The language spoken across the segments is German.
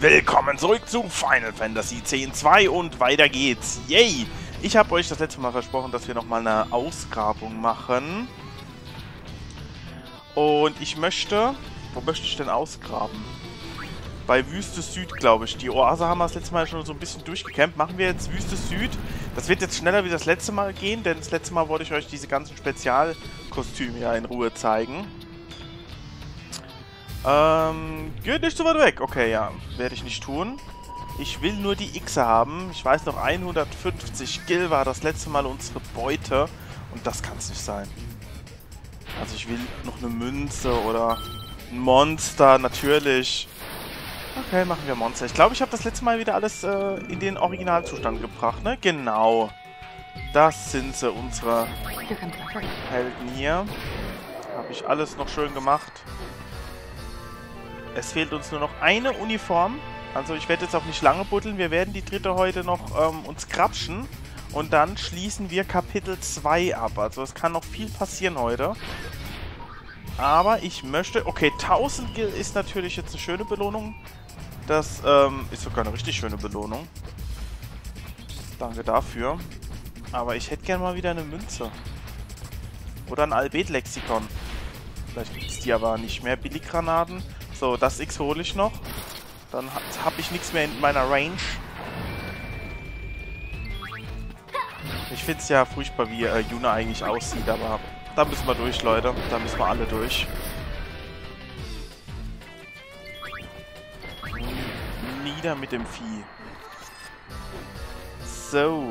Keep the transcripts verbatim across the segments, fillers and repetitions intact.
willkommen zurück zu Final Fantasy X zwei und weiter geht's. Yay! Ich habe euch das letzte Mal versprochen, dass wir nochmal eine Ausgrabung machen. Und ich möchte... Wo möchte ich denn ausgraben? Bei Wüste Süd, glaube ich. Die Oase haben wir das letzte Mal schon so ein bisschen durchgekämpft. Machen wir jetzt Wüste Süd. Das wird jetzt schneller wie das letzte Mal gehen, denn das letzte Mal wollte ich euch diese ganzen Spezialkostüme ja in Ruhe zeigen. Ähm, geht nicht so weit weg. Okay, ja, werde ich nicht tun. Ich will nur die Xe haben. Ich weiß noch, hundertfünfzig Gil war das letzte Mal unsere Beute. Und das kann es nicht sein. Also ich will noch eine Münze oder ein Monster, natürlich. Okay, machen wir Monster. Ich glaube, ich habe das letzte Mal wieder alles äh, in den Originalzustand gebracht, ne? Genau. Das sind sie, unsere Helden hier. Habe ich alles noch schön gemacht. Es fehlt uns nur noch eine Uniform. Also ich werde jetzt auch nicht lange buddeln. Wir werden die dritte heute noch ähm, uns krapschen. Und dann schließen wir Kapitel zwei ab. Also es kann noch viel passieren heute. Aber ich möchte... Okay, tausend Gil ist natürlich jetzt eine schöne Belohnung. Das ähm, ist sogar eine richtig schöne Belohnung. Danke dafür. Aber ich hätte gerne mal wieder eine Münze. Oder ein Albet-Lexikon. Vielleicht gibt es die aber nicht mehr. Billiggranaten. So, das X hole ich noch. Dann habe ich nichts mehr in meiner Range. Ich finde es ja furchtbar, wie äh, Yuna eigentlich aussieht, aber da müssen wir durch, Leute. Da müssen wir alle durch. Nieder mit dem Vieh. So.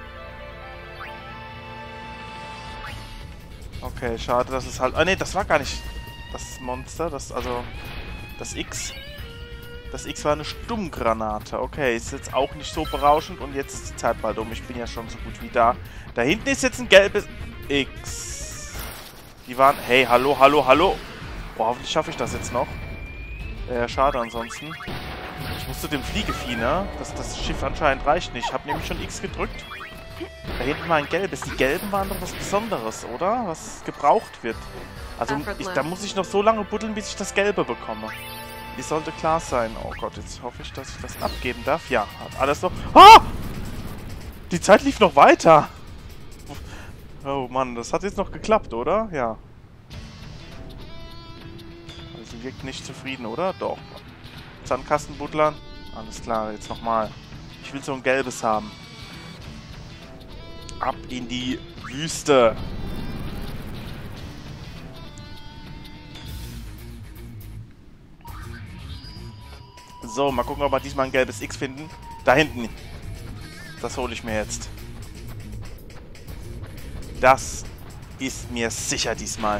Okay, schade, dass es halt... Ah, ne, das war gar nicht das Monster. Das, also... Das X. Das X war eine Stummgranate. Okay, ist jetzt auch nicht so berauschend. Und jetzt ist die Zeit bald um. Ich bin ja schon so gut wie da. Da hinten ist jetzt ein gelbes X. Die waren... Hey, hallo, hallo, hallo. Oh, hoffentlich schaffe ich das jetzt noch. Äh, schade ansonsten. Ich musste dem Fliegevieh, ne? Das, das Schiff anscheinend reicht nicht. Ich habe nämlich schon X gedrückt. Da hinten war ein gelbes. Die gelben waren doch was Besonderes, oder? Was gebraucht wird. Also ich, da muss ich noch so lange buddeln, bis ich das Gelbe bekomme. Die sollte klar sein. Oh Gott, jetzt hoffe ich, dass ich das abgeben darf. Ja, hat alles noch... Ah! Die Zeit lief noch weiter. Oh Mann, das hat jetzt noch geklappt, oder? Ja. Also wirkt nicht zufrieden, oder? Doch. Sandkastenbuddler. Alles klar, jetzt nochmal. Ich will so ein gelbes haben. Ab in die Wüste. So, mal gucken, ob wir diesmal ein gelbes X finden. Da hinten. Das hole ich mir jetzt. Das ist mir sicher diesmal.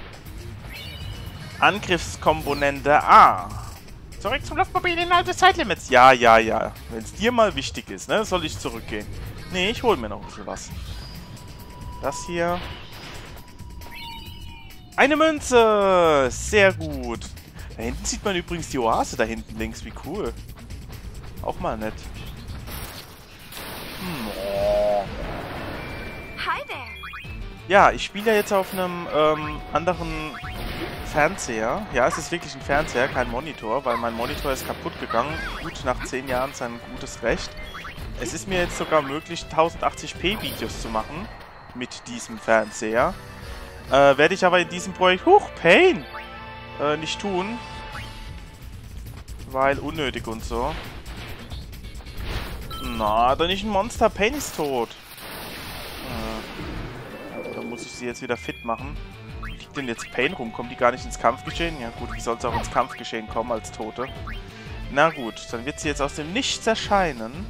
Angriffskomponente A. Zurück zum Luftmobil innerhalb des Zeitlimits. Ja, ja, ja. Wenn es dir mal wichtig ist, ne, soll ich zurückgehen. Nee, ich hole mir noch ein bisschen was. Das hier. Eine Münze. Sehr gut. Da hinten sieht man übrigens die Oase, da hinten links. Wie cool. Auch mal nett. Hm, oh. Hi there. Ja, ich spiele ja jetzt auf einem ähm, anderen Fernseher. Ja, es ist wirklich ein Fernseher, kein Monitor, weil mein Monitor ist kaputt gegangen. Gut, nach zehn Jahren sein gutes Recht. Es ist mir jetzt sogar möglich, tausendachtzig p Videos zu machen mit diesem Fernseher. Äh, werde ich aber in diesem Projekt, huch, Pain, äh, nicht tun. Weil unnötig und so. Na, doch nicht ein Monster. Pain ist tot. Äh, da muss ich sie jetzt wieder fit machen. Wie liegt denn jetzt Pain rum? Kommt die gar nicht ins Kampfgeschehen? Ja gut, wie soll es auch ins Kampfgeschehen kommen als Tote? Na gut, dann wird sie jetzt aus dem Nichts erscheinen.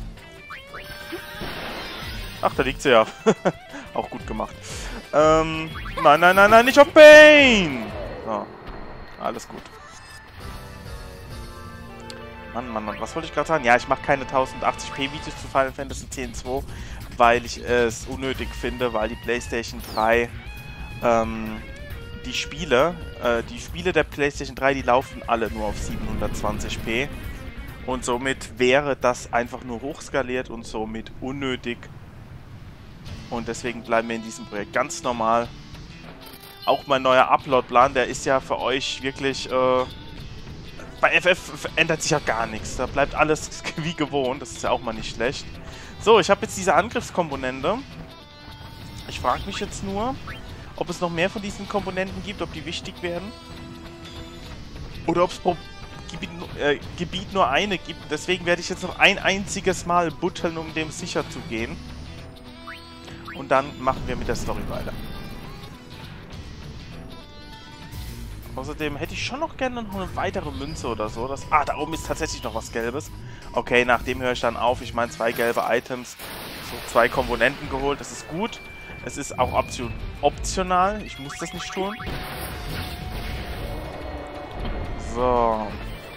Ach, da liegt sie ja. Auch gut gemacht. Ähm, nein, nein, nein, nein, nicht auf Pain! Oh, alles gut. Mann, Mann, Mann, was wollte ich gerade sagen? Ja, ich mache keine tausendachtzig p Videos zu Final Fantasy X zwei, weil ich es unnötig finde, weil die PlayStation drei, ähm, die Spiele, äh, die Spiele der PlayStation drei, die laufen alle nur auf siebenhundertzwanzig p. Und somit wäre das einfach nur hochskaliert und somit unnötig. Und deswegen bleiben wir in diesem Projekt ganz normal. Auch mein neuer Upload-Plan, der ist ja für euch wirklich, äh, bei F F ändert sich ja gar nichts. Da bleibt alles wie gewohnt. Das ist ja auch mal nicht schlecht. So, ich habe jetzt diese Angriffskomponente. Ich frage mich jetzt nur, ob es noch mehr von diesen Komponenten gibt, ob die wichtig werden. Oder ob es pro Gebiet, äh, Gebiet nur eine gibt. Deswegen werde ich jetzt noch ein einziges Mal butteln, um dem sicher zu gehen. Und dann machen wir mit der Story weiter. Außerdem hätte ich schon noch gerne noch eine weitere Münze oder so. Das, ah, da oben ist tatsächlich noch was Gelbes. Okay, nach dem höre ich dann auf. Ich meine, zwei gelbe Items, so zwei Komponenten geholt. Das ist gut. Es ist auch option optional. Ich muss das nicht tun. So.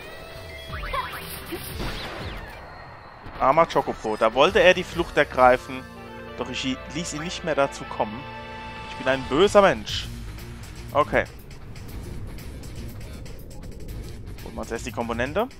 Armer Chocobo. Da wollte er die Flucht ergreifen. Doch ich ließ ihn nicht mehr dazu kommen. Ich bin ein böser Mensch. Okay. Holen wir uns erst die Komponente.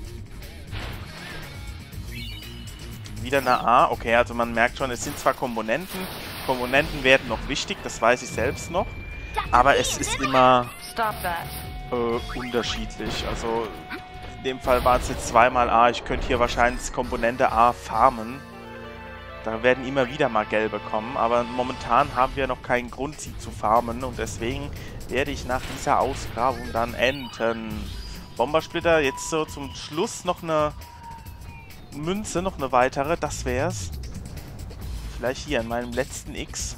Wieder eine A. Okay, also man merkt schon, es sind zwar Komponenten. Komponenten werden noch wichtig, das weiß ich selbst noch. Aber es ist immer äh, unterschiedlich. Also in dem Fall war es jetzt zweimal A. Ich könnte hier wahrscheinlich Komponente A farmen. Da werden immer wieder mal gelbe kommen. Aber momentan haben wir noch keinen Grund, sie zu farmen. Und deswegen werde ich nach dieser Ausgrabung dann enden. Bombersplitter, jetzt so zum Schluss noch eine Münze, noch eine weitere. Das wär's. Vielleicht hier in meinem letzten X.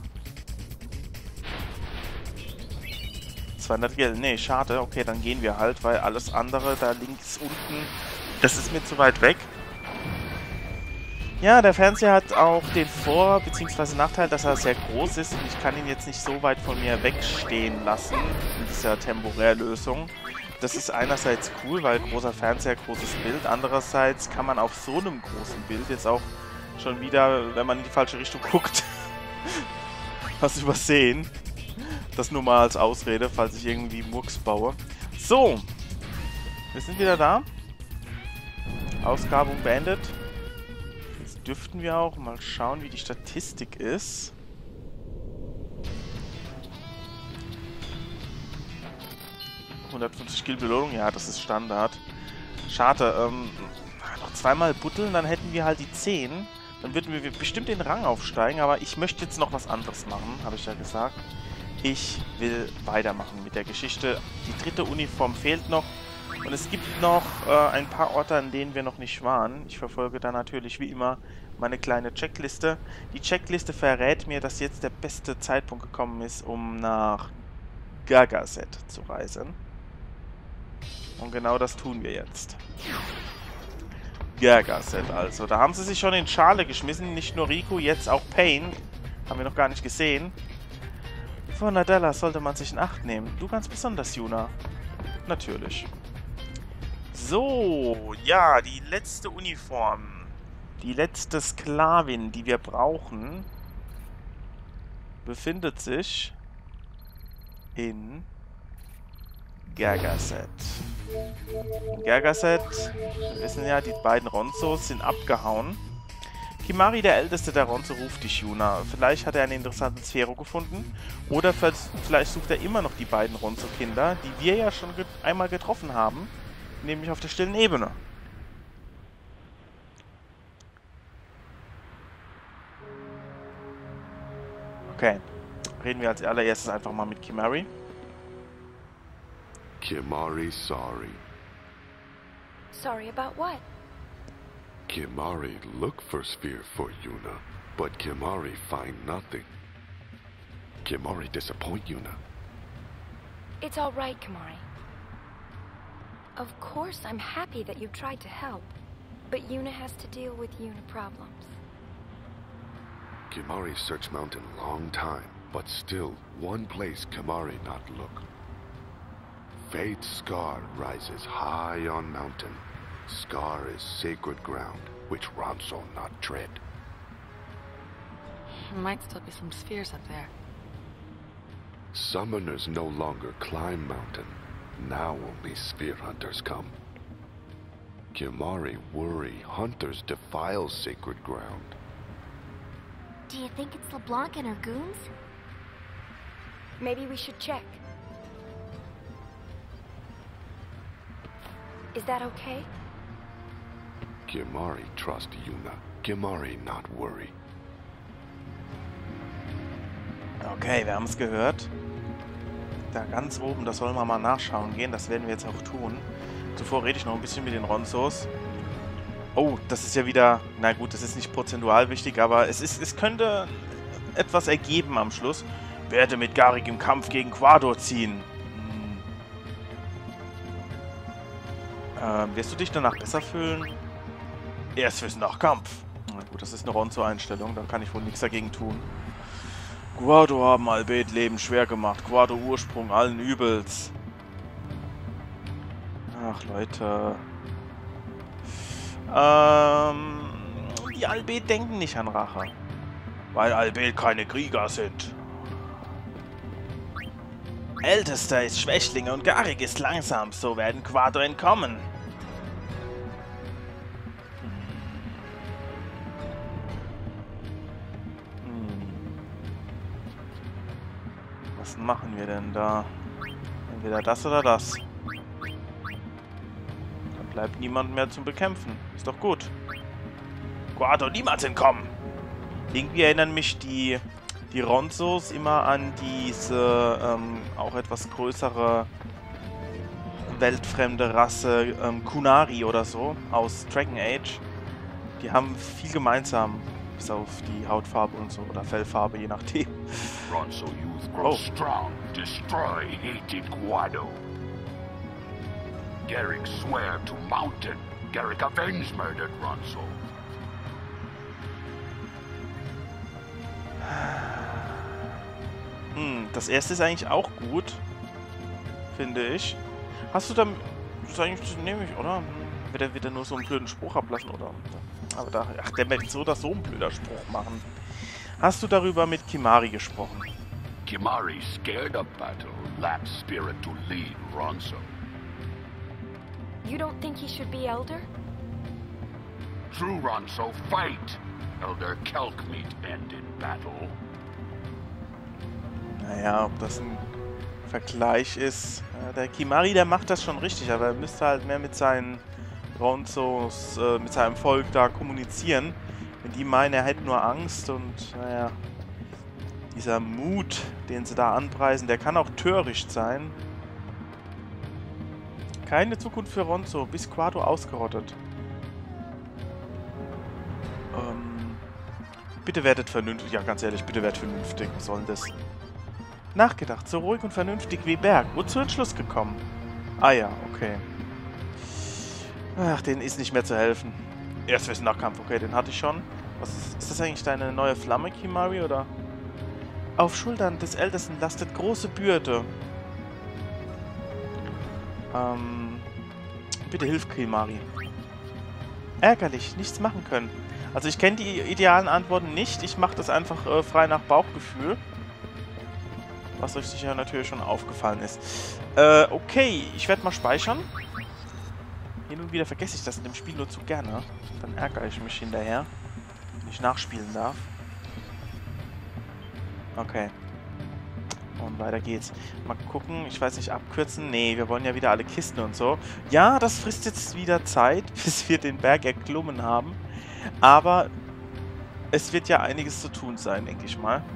zweihundert Geld. Nee, schade. Okay, dann gehen wir halt, weil alles andere da links unten, das ist mir zu weit weg. Ja, der Fernseher hat auch den Vor- bzw. Nachteil, dass er sehr groß ist und ich kann ihn jetzt nicht so weit von mir wegstehen lassen in dieser Temporärlösung. Das ist einerseits cool, weil großer Fernseher, großes Bild. Andererseits kann man auf so einem großen Bild jetzt auch schon wieder, wenn man in die falsche Richtung guckt, was übersehen. Das nur mal als Ausrede, falls ich irgendwie Murks baue. So, wir sind wieder da. Ausgrabung beendet. Jetzt dürften wir auch mal schauen, wie die Statistik ist. hundertfünfzig Kill Belohnung, ja, das ist Standard. Schade, ähm, noch zweimal butteln, dann hätten wir halt die zehn. Dann würden wir bestimmt den Rang aufsteigen, aber ich möchte jetzt noch was anderes machen, habe ich ja gesagt. Ich will weitermachen mit der Geschichte. Die dritte Uniform fehlt noch. Und es gibt noch äh, ein paar Orte, an denen wir noch nicht waren. Ich verfolge da natürlich wie immer meine kleine Checkliste. Die Checkliste verrät mir, dass jetzt der beste Zeitpunkt gekommen ist, um nach Gagaset zu reisen. Und genau das tun wir jetzt. Gagaset also. Da haben sie sich schon in Schale geschmissen. Nicht nur Riku, jetzt auch Pain. Haben wir noch gar nicht gesehen. Vor Nadella sollte man sich in Acht nehmen. Du ganz besonders, Yuna. Natürlich. So, ja, die letzte Uniform. Die letzte Sklavin, die wir brauchen, befindet sich in Gagaset. In Gagaset, wir wissen ja, die beiden Ronzos sind abgehauen. Kimahri, der Älteste der Ronzo, ruft dich, Yuna. Vielleicht hat er eine interessante Sphäre gefunden. Oder vielleicht sucht er immer noch die beiden Ronzo-Kinder, die wir ja schon get- einmal getroffen haben. Nämlich auf der stillen Ebene. Okay. Reden wir als allererstes einfach mal mit Kimahri. Kimahri sorry. Sorry about what? Kimahri look for sphere for Yuna, but Kimahri find nothing. Kimahri disappoint Yuna. It's all right, Kimahri. Of course, I'm happy that you tried to help, but Yuna has to deal with Yuna problems. Kimahri search mountain long time, but still one place Kimahri not look. Fate's scar rises high on mountain. Scar is sacred ground, which Ronso not tread. Might still be some spheres up there. Summoners no longer climb mountain. Now only sphere hunters come. Kimahri worry hunters defile sacred ground. Do you think it's LeBlanc and her goons? Maybe we should check. Is that okay? Kimahri trust Yuna. Kimahri not worry. Okay, wir haben es gehört. Da ganz oben, das sollen wir mal nachschauen gehen. Das werden wir jetzt auch tun. Zuvor rede ich noch ein bisschen mit den Ronzos. Oh, das ist ja wieder... Na gut, das ist nicht prozentual wichtig, aber es, ist, es könnte etwas ergeben am Schluss. Werde mit Garrick im Kampf gegen Quado ziehen. Hm. Ähm, wirst du dich danach besser fühlen? Erst fürs Nachkampf. Na gut, das ist eine Ronzo-Einstellung. Da kann ich wohl nichts dagegen tun. Quado haben Albeit Leben schwer gemacht. Quado Ursprung allen Übels. Ach, Leute. Ähm, die Albeit denken nicht an Rache. Weil Albeit keine Krieger sind. Ältester ist Schwächling und Garrick ist langsam. So werden Quado entkommen. Was machen wir denn da? Entweder das oder das. Dann bleibt niemand mehr zum Bekämpfen. Ist doch gut. Quado, niemals entkommen! Irgendwie erinnern mich die, die Ronzos immer an diese ähm, auch etwas größere weltfremde Rasse ähm, Qunari oder so aus Dragon Age. Die haben viel gemeinsam. Bis auf die Hautfarbe und so, oder Fellfarbe, je nachdem. Ronso youth grow Oh. strong, destroy hated Quado. Garrick swear to Mountain. Garrick avenge murdered Ronso. Hm, das erste ist eigentlich auch gut. Finde ich. Hast du da... Das ist eigentlich nehme ich, oder? Hm, wird er wieder nur so einen blöden Spruch ablassen, oder? Aber da... Ach, der wird so oder so einen blöder Spruch machen. Hast du darüber mit Kimahri gesprochen? Kimahri scared of battle, lacked spirit to lead Ronso. You don't think he should be elder? True Ronso fight. Elder Kelkmeet end in battle. Naja, ob das ein Vergleich ist. Ja, der Kimahri, der macht das schon richtig, aber er müsste halt mehr mit seinen Ronzos, äh, mit seinem Volk da kommunizieren. Wenn die meinen, er hätte nur Angst und, naja, dieser Mut, den sie da anpreisen, der kann auch töricht sein. Keine Zukunft für Ronzo, bis Quado ausgerottet. Ähm, bitte werdet vernünftig, ja ganz ehrlich, bitte werdet vernünftig, was soll denn das? Nachgedacht, so ruhig und vernünftig wie Berg, und zu Entschluss gekommen. Ah ja, okay. Ach, denen ist nicht mehr zu helfen. Erst fürs Nachkampf, okay, den hatte ich schon. Was ist, ist das eigentlich deine neue Flamme, Kimahri, oder? Auf Schultern des Ältesten lastet große Bürde. Ähm, bitte hilf Kimahri. Ärgerlich, nichts machen können. Also ich kenne die idealen Antworten nicht. Ich mache das einfach äh, frei nach Bauchgefühl. Was euch sicher natürlich schon aufgefallen ist. Äh, okay, ich werde mal speichern. Hin und wieder vergesse ich das in dem Spiel nur zu gerne. Dann ärgere ich mich hinterher, wenn ich nachspielen darf. Okay. Und weiter geht's. Mal gucken, ich weiß nicht, abkürzen. Nee, wir wollen ja wieder alle Kisten und so. Ja, das frisst jetzt wieder Zeit, bis wir den Berg erklommen haben. Aber es wird ja einiges zu tun sein, denke ich mal.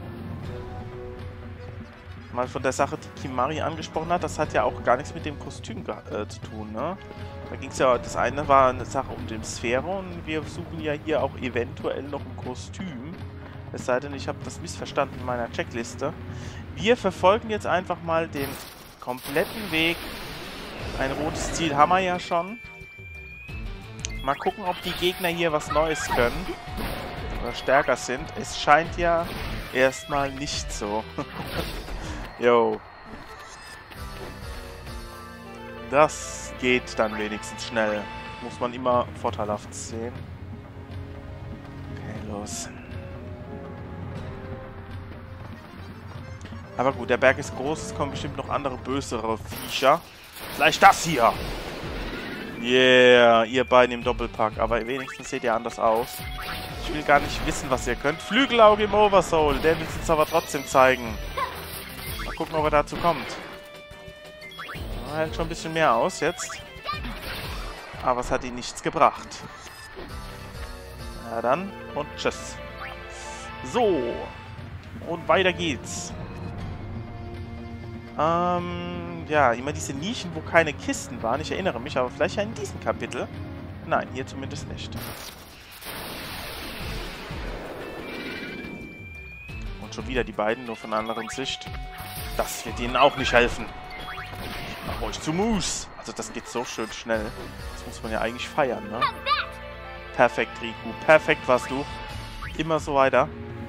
Mal von der Sache, die Kimahri angesprochen hat, das hat ja auch gar nichts mit dem Kostüm äh, zu tun, ne? Da ging es ja, das eine war eine Sache um den Sphäre und wir suchen ja hier auch eventuell noch ein Kostüm. Es sei denn, ich habe das missverstanden in meiner Checkliste. Wir verfolgen jetzt einfach mal den kompletten Weg. Ein rotes Ziel haben wir ja schon. Mal gucken, ob die Gegner hier was Neues können. Oder stärker sind. Es scheint ja erstmal nicht so. Jo. Das geht dann wenigstens schnell. Muss man immer vorteilhaft sehen. Okay, los. Aber gut, der Berg ist groß, es kommen bestimmt noch andere bösere Viecher. Vielleicht das hier! Yeah, ihr beiden im Doppelpack. Aber wenigstens seht ihr anders aus. Ich will gar nicht wissen, was ihr könnt. Flügelauge im Oversoul, der will es uns aber trotzdem zeigen. Mal gucken, ob er dazu kommt. Er hält schon ein bisschen mehr aus jetzt. Aber es hat ihnen nichts gebracht. Na dann und tschüss. So. Und weiter geht's. Ähm, ja, immer diese Nischen, wo keine Kisten waren. Ich erinnere mich, aber vielleicht ja in diesem Kapitel. Nein, hier zumindest nicht. Und schon wieder die beiden, nur von einer anderen Sicht. Das wird ihnen auch nicht helfen. Mach euch zu Mus. Also das geht so schön schnell. Das muss man ja eigentlich feiern, ne? Perfekt, Riku. Perfekt warst du. Immer so weiter.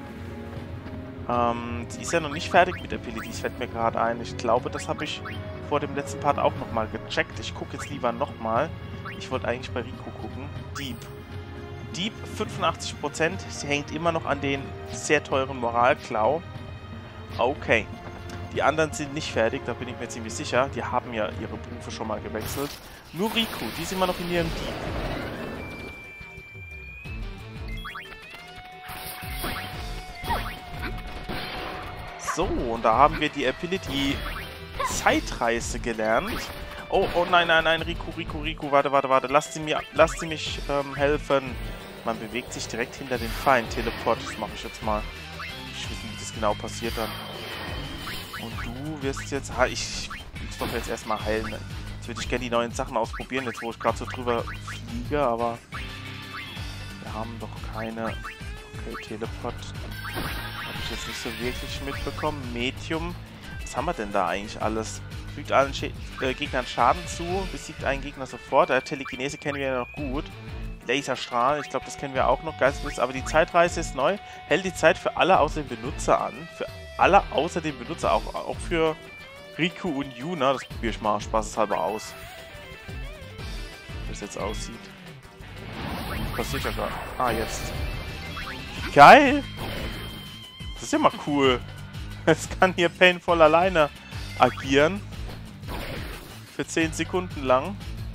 Ähm, sie ist ja noch nicht fertig mit Abilities, fällt mir gerade ein. Ich glaube, das habe ich vor dem letzten Part auch nochmal gecheckt. Ich gucke jetzt lieber nochmal. Ich wollte eigentlich bei Riku gucken. Dieb. Dieb fünfundachtzig Prozent. Sie hängt immer noch an den sehr teuren Moralklau. Okay. Die anderen sind nicht fertig, da bin ich mir ziemlich sicher. Die haben ja ihre Berufe schon mal gewechselt. Nur Riku, die ist immer noch in ihrem Dieb. So, und da haben wir die Ability Zeitreise gelernt. Oh, oh nein, nein, nein, Riku, Riku, Riku, warte, warte, warte. Lasst sie, mir, lasst sie mich ähm, helfen. Man bewegt sich direkt hinter den Feind. Teleport, das mache ich jetzt mal. Ich weiß nicht, wie das genau passiert dann. Und du wirst jetzt... Ha, ich muss doch jetzt erstmal heilen. Jetzt würde ich gerne die neuen Sachen ausprobieren, jetzt wo ich gerade so drüber fliege, aber... Wir haben doch keine... Okay, Teleport. Habe ich jetzt nicht so wirklich mitbekommen. Medium. Was haben wir denn da eigentlich alles? Fügt allen Sch äh, Gegnern Schaden zu, besiegt einen Gegner sofort. Der Telekinese kennen wir ja noch gut. Laserstrahl, ich glaube, das kennen wir auch noch. Geistblitz, aber die Zeitreise ist neu. Hält die Zeit für alle außer den Benutzer an. Für alle außer den Benutzer, auch, auch für Riku und Yuna. Das probiere ich mal spaßeshalber aus. Wie das jetzt aussieht. Passiert ja gar nicht. Ah, jetzt. Geil! Das ist ja mal cool. Jetzt kann hier Painful alleine agieren. Für zehn Sekunden lang.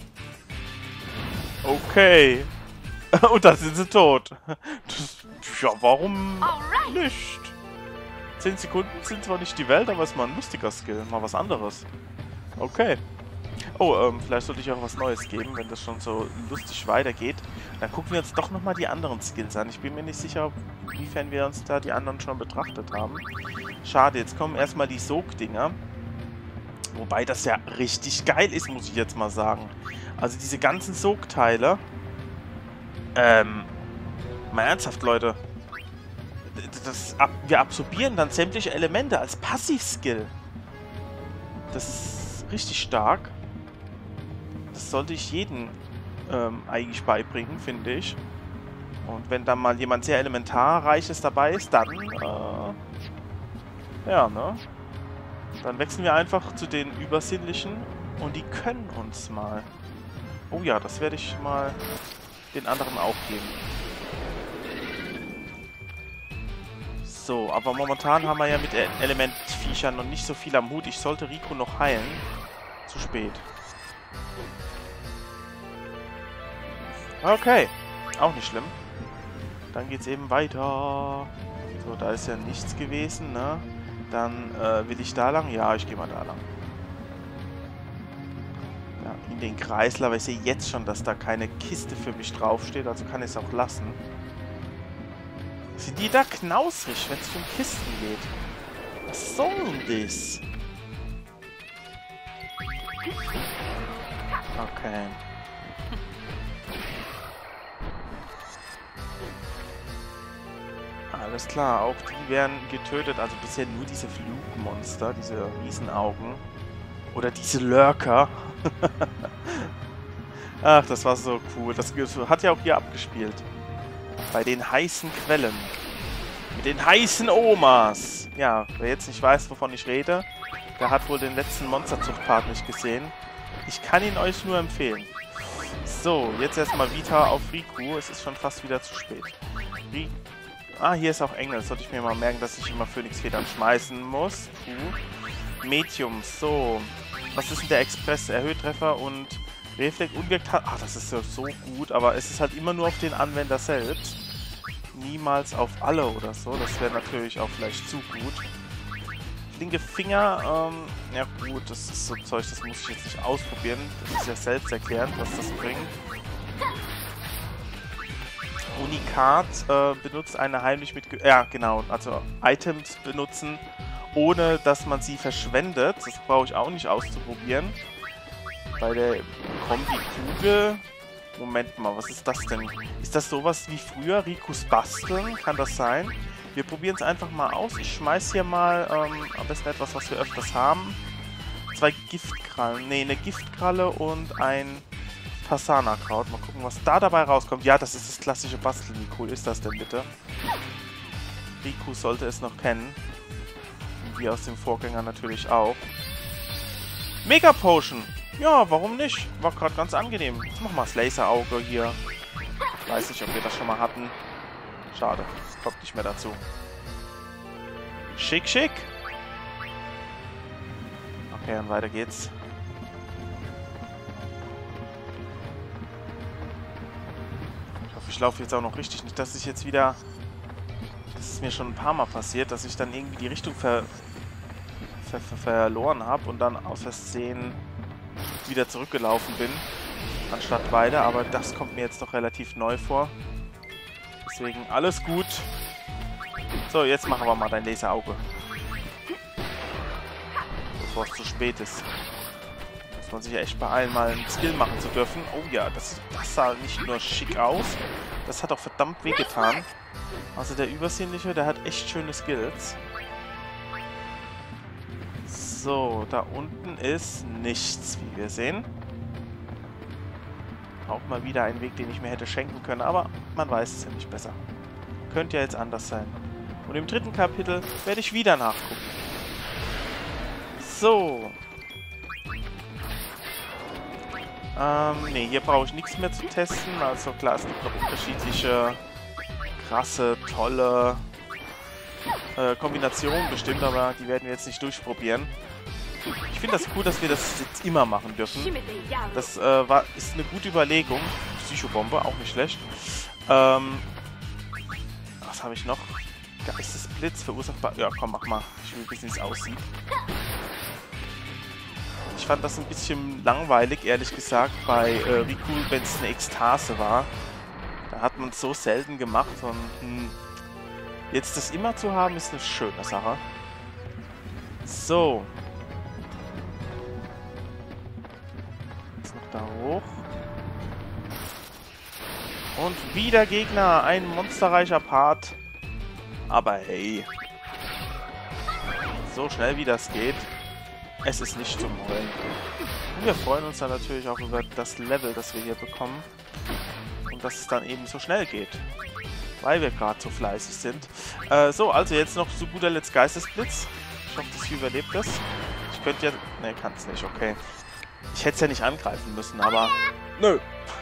Okay. Und dann sind sie tot. Das, ja, warum nicht? zehn Sekunden sind zwar nicht die Welt, aber ist mal ein lustiger Skill. Mal was anderes. Okay. Oh, ähm, vielleicht sollte ich auch was Neues geben, wenn das schon so lustig weitergeht. Dann gucken wir uns doch nochmal die anderen Skills an. Ich bin mir nicht sicher, inwiefern wir uns da die anderen schon betrachtet haben. Schade, jetzt kommen erstmal die Sogdinger. Wobei das ja richtig geil ist, muss ich jetzt mal sagen. Also diese ganzen Sogteile. Ähm, mal ernsthaft, Leute. Das, ab, wir absorbieren dann sämtliche Elemente als Passivskill. Das ist richtig stark. Das sollte ich jedem ähm, eigentlich beibringen, finde ich. Und wenn dann mal jemand sehr Elementarreiches dabei ist, dann, äh, ja, ne? Dann wechseln wir einfach zu den Übersinnlichen und die können uns mal. Oh ja, das werde ich mal den anderen auch geben. So, aber momentan haben wir ja mit Elementviechern noch nicht so viel am Hut. Ich sollte Riku noch heilen. Zu spät. Okay, auch nicht schlimm. Dann geht's eben weiter. So, da ist ja nichts gewesen, ne? Dann äh, will ich da lang? Ja, ich gehe mal da lang. Ja, in den Kreisel, aber ich sehe jetzt schon, dass da keine Kiste für mich draufsteht, also kann ich es auch lassen. Sind die da knausrig, wenn es um Kisten geht? Was soll denn das? Okay. Alles klar, auch die werden getötet. Also bisher nur diese Flugmonster, diese Riesenaugen. Oder diese Lurker. Ach, das war so cool. Das hat ja auch hier abgespielt. Bei den heißen Quellen. Mit den heißen Omas. Ja, wer jetzt nicht weiß, wovon ich rede, der hat wohl den letzten Monsterzucht-Part nicht gesehen. Ich kann ihn euch nur empfehlen. So, jetzt erstmal Vita auf Riku. Es ist schon fast wieder zu spät. Riku. Ah, hier ist auch Engel. Sollte ich mir mal merken, dass ich immer Phönixfedern schmeißen muss. Puh. Medium. So. Was ist denn der Express? Erhöht Treffer und Reflex unwirkt hat. Ah, das ist ja so gut. Aber es ist halt immer nur auf den Anwender selbst. Niemals auf alle oder so. Das wäre natürlich auch vielleicht zu gut. linke Finger, ähm, ja gut, das ist so Zeug, das muss ich jetzt nicht ausprobieren. Das ist ja selbsterklärend, was das bringt. Unikat äh, benutzt eine heimlich mit... Ja, genau, also Items benutzen, ohne dass man sie verschwendet. Das brauche ich auch nicht auszuprobieren. Bei der Kombi-Kugel... Moment mal, was ist das denn? Ist das sowas wie früher? Rikus Basteln? Kann das sein? Wir probieren es einfach mal aus. Ich schmeiß hier mal ähm, am besten etwas, was wir öfters haben. Zwei Giftkrallen. Ne, eine Giftkralle und ein Fasana-Kraut. Mal gucken, was da dabei rauskommt. Ja, das ist das klassische Basteln. Wie cool ist das denn bitte? Riku sollte es noch kennen. Wie aus dem Vorgänger natürlich auch. Mega Potion! Ja, warum nicht? War gerade ganz angenehm. Jetzt machen wir das Laserauge hier. Weiß nicht, ob wir das schon mal hatten. Schade, das kommt nicht mehr dazu. Schick, schick. Okay, und weiter geht's. Ich hoffe, ich laufe jetzt auch noch richtig. Nicht, dass ich jetzt wieder... Das ist mir schon ein paar Mal passiert, dass ich dann irgendwie die Richtung ver... Ver ver verloren habe und dann aus Versehen wieder zurückgelaufen bin, anstatt weiter, aber das kommt mir jetzt doch relativ neu vor. Deswegen alles gut. So, jetzt machen wir mal dein Laserauge. Bevor es zu spät ist. Muss man sich ja echt beeilen, mal einen Skill machen zu dürfen. Oh ja, das, das sah nicht nur schick aus, das hat auch verdammt wehgetan. Also der Übersinnliche, der hat echt schöne Skills. So, da unten ist nichts, wie wir sehen. Auch mal wieder ein Weg, den ich mir hätte schenken können, aber man weiß es ja nicht besser. Könnte ja jetzt anders sein. Und im dritten Kapitel werde ich wieder nachgucken. So. Ähm, ne, hier brauche ich nichts mehr zu testen. Also klar, es gibt noch unterschiedliche, krasse, tolle äh, Kombinationen bestimmt, aber die werden wir jetzt nicht durchprobieren. Ich finde das cool, dass wir das jetzt immer machen dürfen. Das äh, war, ist eine gute Überlegung. Psychobombe, auch nicht schlecht. Ähm, was habe ich noch? Geistesblitz, verursachbar. Ja, komm, mach mal. Ich will wissen, wie es aussieht. Ich fand das ein bisschen langweilig, ehrlich gesagt, bei äh, Riku, wenn es eine Ekstase war. Da hat man es so selten gemacht. Und hm, jetzt das immer zu haben, ist eine schöne Sache. So. Da hoch. Und wieder Gegner. Ein monsterreicher Part. Aber hey. So schnell wie das geht. Es ist nicht zum Heulen. Und wir freuen uns dann natürlich auch über das Level, das wir hier bekommen. Und dass es dann eben so schnell geht. Weil wir gerade so fleißig sind. Äh, so, also jetzt noch zu guter Letzt Geistesblitz. Ich hoffe, das hier überlebt das. Ich könnte ja... Ne, kann es nicht. Okay. Ich hätte es ja nicht angreifen müssen, aber... Nö.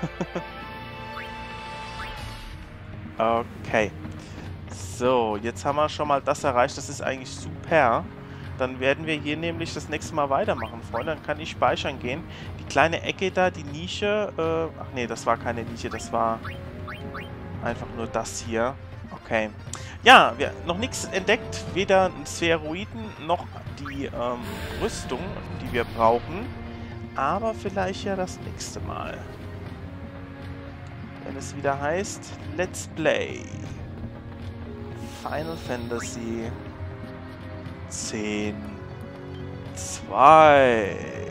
Okay. So, jetzt haben wir schon mal das erreicht. Das ist eigentlich super. Dann werden wir hier nämlich das nächste Mal weitermachen, Freunde. Dann kann ich speichern gehen. Die kleine Ecke da, die Nische... Äh, ach nee, das war keine Nische. Das war einfach nur das hier. Okay. Ja, wir noch nichts entdeckt. Weder Spheroiden noch die ähm, Rüstung, die wir brauchen. Aber vielleicht ja das nächste Mal. Wenn es wieder heißt Let's Play Final Fantasy zehn zwei.